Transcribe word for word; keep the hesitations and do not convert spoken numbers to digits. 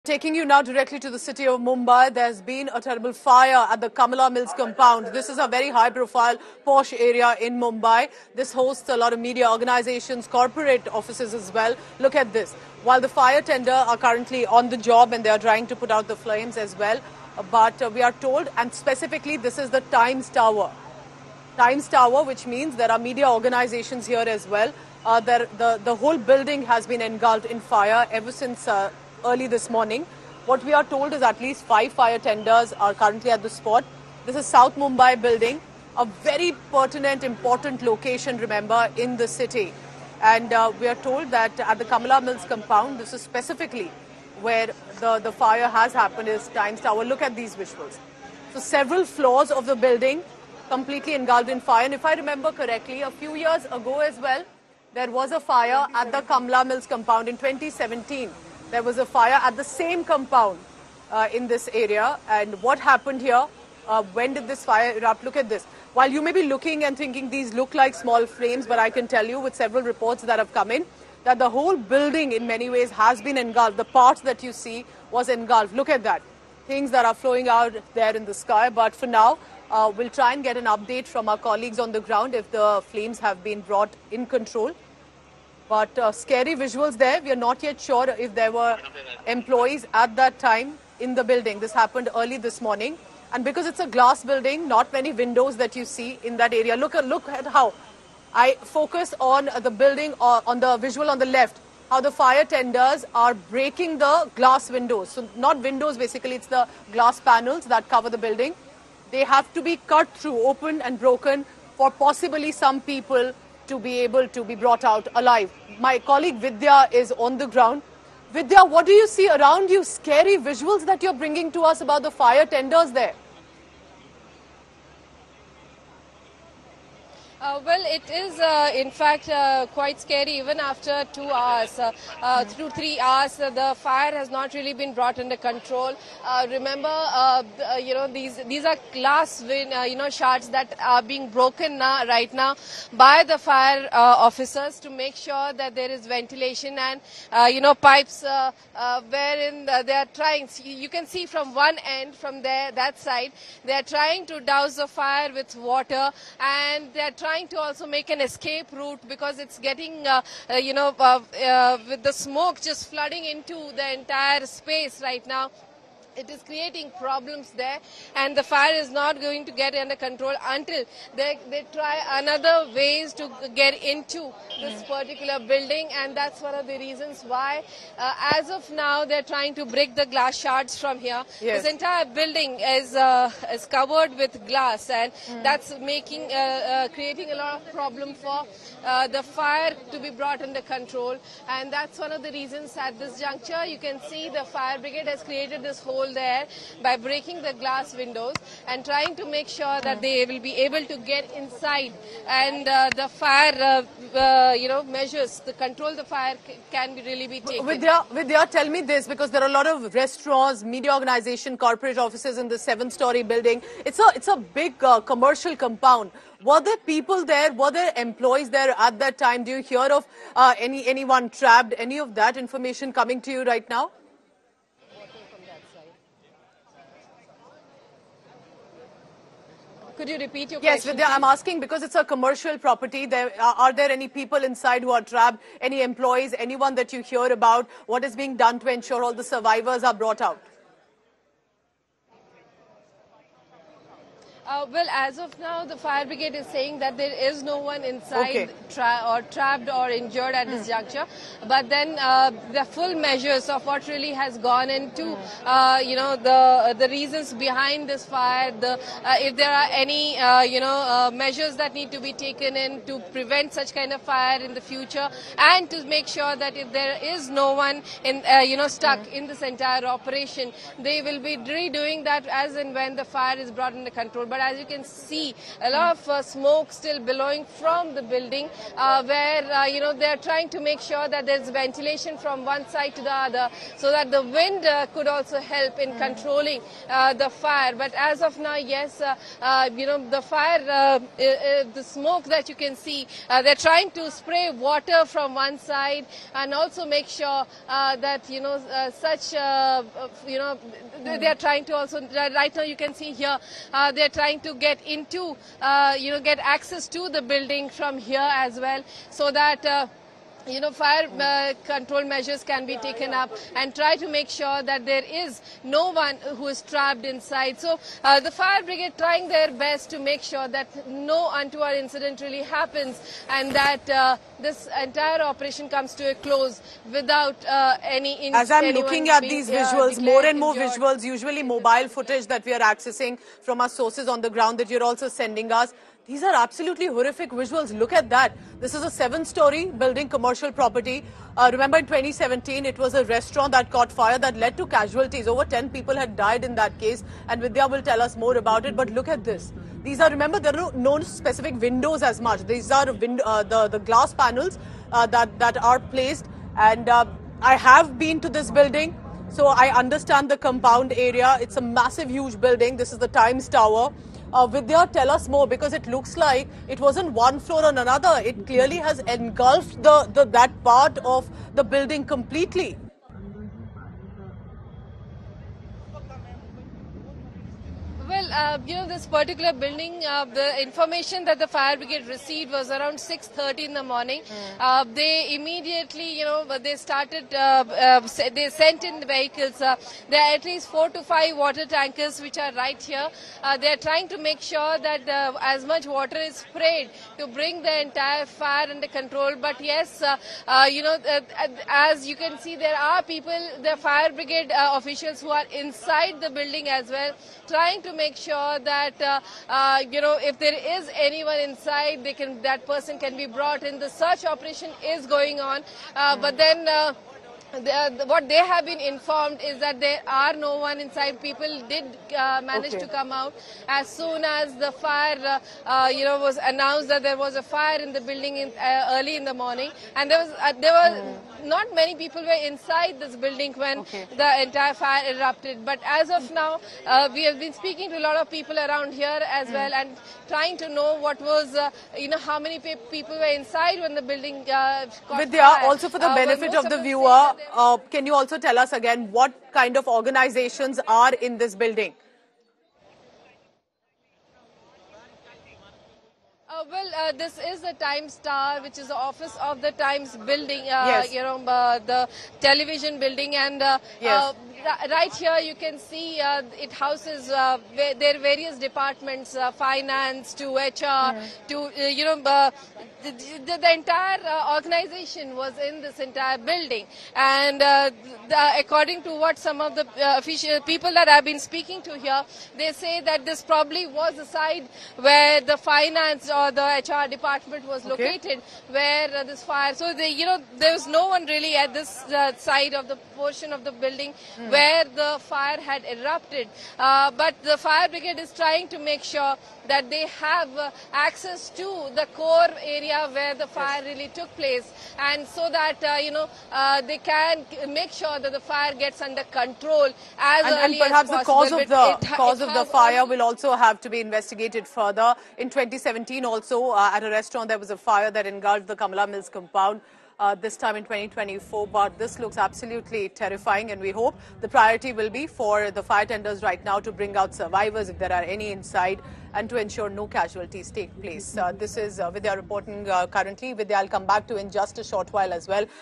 Taking you now directly to the city of Mumbai, there's been a terrible fire at the Kamala Mills compound. This is a very high-profile, posh area in Mumbai. This hosts a lot of media organizations, corporate offices as well. Look at this. While the fire tender are currently on the job and they are trying to put out the flames as well, but uh, we are told, and specifically this is the Times Tower. Times Tower, which means there are media organizations here as well. Uh, there, the, the whole building has been engulfed in fire ever since uh, early this morning. What we are told is at least five fire tenders are currently at the spot. This is South Mumbai building, a very pertinent, important location, remember, in the city. And uh, we are told that at the Kamala Mills compound, this is specifically where the, the fire has happened, is Times Tower. Look at these visuals. So several floors of the building completely engulfed in fire. And if I remember correctly, a few years ago as well, there was a fire at the Kamala Mills compound in twenty seventeen. There was a fire at the same compound uh, in this area. And what happened here? Uh, when did this fire erupt? Look at this. While you may be looking and thinking these look like small flames, but I can tell you with several reports that have come in that the whole building in many ways has been engulfed. The part that you see was engulfed. Look at that. Things that are flowing out there in the sky. But for now, uh, we'll try and get an update from our colleagues on the ground if the flames have been brought in control. But uh, scary visuals there. We are not yet sure if there were employees at that time in the building. This happened early this morning. And because it's a glass building, not many windows that you see in that area. Look at, look at how I focus on the building, uh, on the visual on the left, how the fire tenders are breaking the glass windows. So not windows, basically, it's the glass panels that cover the building. They have to be cut through, opened and broken for possibly some people to be able to be brought out alive. My colleague Vidya is on the ground. Vidya, what do you see around you? Scary visuals that you're bringing to us about the fire tenders there. Uh, well, it is, uh, in fact, uh, quite scary. Even after two hours, uh, uh, through three hours, uh, the fire has not really been brought under control. Uh, remember, uh, uh, you know, these these are glass, win, uh, you know, shards that are being broken now, right now, by the fire uh, officers to make sure that there is ventilation and, uh, you know, pipes uh, uh, wherein uh, they are trying. You can see from one end, from there, that side, they are trying to douse the fire with water, and they are trying trying to also make an escape route because it's getting, uh, uh, you know, uh, uh, with the smoke just flooding into the entire space right now. It is creating problems there, and the fire is not going to get under control until they, they try another ways to get into this particular building, and that's one of the reasons why, uh, as of now, they're trying to break the glass shards from here. Yes. This entire building is uh, is covered with glass, and mm. that's making uh, uh, creating a lot of problem for uh, the fire to be brought under control, and that's one of the reasons at this juncture. You can see the fire brigade has created this whole there by breaking the glass windows and trying to make sure that they will be able to get inside, and uh, the fire uh, uh, you know measures to control the fire can be really be taken. Vidya, Vidya, tell me this, because there are a lot of restaurants, media organization, corporate offices in the seven-story building. It's a it's a big uh, commercial compound. Were there people there? Were there employees there at that time? Do you hear of uh, any anyone trapped? Any of that information coming to you right now? Could you repeat your yes, question? Yes, Vidya, I'm asking because it's a commercial property. There, uh, are there any people inside who are trapped? Any employees? Anyone that you hear about? What is being done to ensure all the survivors are brought out? Uh, well, as of now, the fire brigade is saying that there is no one inside okay. tra or trapped or injured at mm. this juncture. But then uh, the full measures of what really has gone into, mm. uh, you know, the the reasons behind this fire, the uh, if there are any, uh, you know, uh, measures that need to be taken in to prevent such kind of fire in the future, and to make sure that if there is no one in, uh, you know, stuck mm. in this entire operation, they will be redoing that as and when the fire is brought under control. But but as you can see, a lot of uh, smoke still billowing from the building, uh, where uh, you know they are trying to make sure that there's ventilation from one side to the other, so that the wind uh, could also help in controlling uh, the fire. But as of now, yes, uh, uh, you know the fire, uh, uh, the smoke that you can see, uh, they're trying to spray water from one side and also make sure uh, that you know uh, such uh, you know they are trying to also right now you can see here uh, they're trying to get into uh, you know get access to the building from here as well, so that uh, you know, fire uh, control measures can be taken up and try to make sure that there is no one who is trapped inside. So uh, the fire brigade trying their best to make sure that no untoward incident really happens, and that uh, this entire operation comes to a close without uh, any injury. As I'm looking at these visuals, uh, more and more injured. visuals, usually mobile footage that we are accessing from our sources on the ground that you're also sending us. These are absolutely horrific visuals. Look at that. This is a seven-story building, commercial property. Uh, remember in twenty seventeen, it was a restaurant that caught fire that led to casualties. Over ten people had died in that case, and Vidya will tell us more about it. But look at this. These are, remember, there are no, no specific windows as much. These are wind, uh, the, the glass panels uh, that, that are placed. And uh, I have been to this building, so I understand the compound area. It's a massive, huge building. This is the Times Tower. Uh, Vidya, tell us more, because it looks like it wasn't one floor on another. It clearly has engulfed the, the that part of the building completely. Well, uh, you know, this particular building, uh, the information that the fire brigade received was around six thirty in the morning. Mm. Uh, they immediately, you know, they started, uh, uh, they sent in the vehicles. Uh, there are at least four to five water tankers which are right here. Uh, they are trying to make sure that uh, as much water is sprayed to bring the entire fire under control. But yes, uh, uh, you know, uh, as you can see, there are people, the fire brigade uh, officials who are inside the building as well, trying to make sure that uh, uh, you know if there is anyone inside, they can that person can be brought in. The search operation is going on, uh, but then. Uh, The, the, what they have been informed is that there are no one inside. People did uh, manage okay. to come out as soon as the fire, uh, uh, you know, was announced that there was a fire in the building in, uh, early in the morning, and there was uh, there were mm. not many people were inside this building when okay. the entire fire erupted. But as of now, uh, we have been speaking to a lot of people around here as mm. well, and trying to know what was, uh, you know, how many pe people were inside when the building uh, caught Vidya, fire. also for the uh, benefit of the viewer, uh, can you also tell us again what kind of organizations are in this building? Uh, well, uh, this is the Times Tower, which is the office of the Times building, uh, yes. you know, uh, the television building. And uh, yes. uh, right here you can see uh, it houses uh, their various departments, uh, finance to H R, mm. to, uh, you know, uh, the, the, the entire uh, organization was in this entire building. And uh, the, according to what some of the uh, official people that I've been speaking to here, they say that this probably was the side where the finance or the H R department was located, okay. where uh, this fire. So, they, you know, there was no one really at this uh, side of the portion of the building mm. where the fire had erupted. Uh, but the fire brigade is trying to make sure that they have uh, access to the core area where the fire yes. really took place, and so that uh, you know uh, they can make sure that the fire gets under control as and, early and perhaps as the cause of the it, cause it of the fire will also have to be investigated further. In twenty seventeen, also uh, at a restaurant there was a fire that engulfed the Kamala Mills compound. Uh, this time in twenty twenty-four, but this looks absolutely terrifying, and we hope the priority will be for the fire tenders right now to bring out survivors if there are any inside, and to ensure no casualties take place. Uh, this is uh, Vidya reporting uh, currently. Vidya, I'll come back to in just a short while as well.